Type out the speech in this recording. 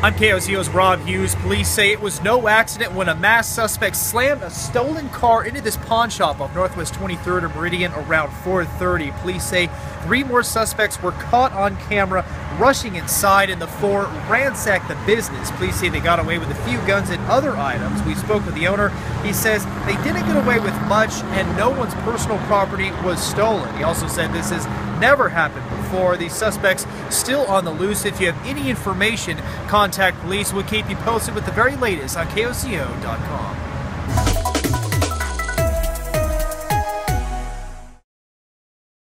I'm KOCO's Rob Hughes. Police say it was no accident when a masked suspect slammed a stolen car into this pawn shop off Northwest 23rd and Meridian around 4:30. Police say 3 more suspects were caught on camera rushing inside, and the 4 ransacked the business. Police say they got away with a few guns and other items. We spoke with the owner. He says they didn't get away with much and no one's personal property was stolen. He also said this has never happened before. These suspects still on the loose. If you have any information, contact police. We'll keep you posted with the very latest on KOCO.com.